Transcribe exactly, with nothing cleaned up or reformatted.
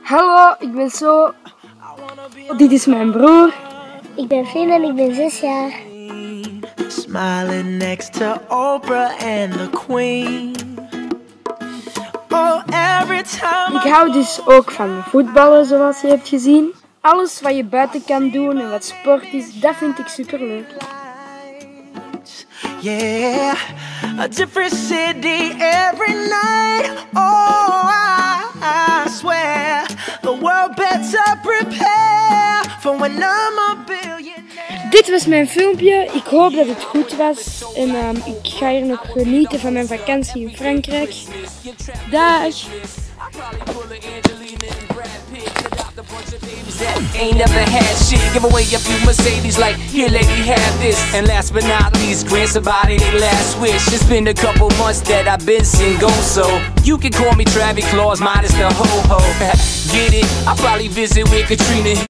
Hallo, ik ben Zo. Dit is mijn broer. Ik ben Finn en ik ben zes jaar. Smiling next to Oprah and the Queen. Oh, every time. Ik hou dus ook van voetballen, zoals je hebt gezien. Alles wat je buiten kan doen en wat sport is, dat vind ik superleuk. Yeah, a different city every night. Oh, I, I swear the world better prepare for when I'm a billionaire. Dit was mijn filmpje. Ik hoop dat het goed was. En um, ik ga hier nog genieten van mijn vakantie in Frankrijk. Dag! Ain't never had shit, give away a few Mercedes like, here lady have this. And last but not least, grant somebody their last wish. It's been a couple months that I've been single, so you can call me Travis Claus minus the ho-ho. Get it? I'll probably visit with Katrina.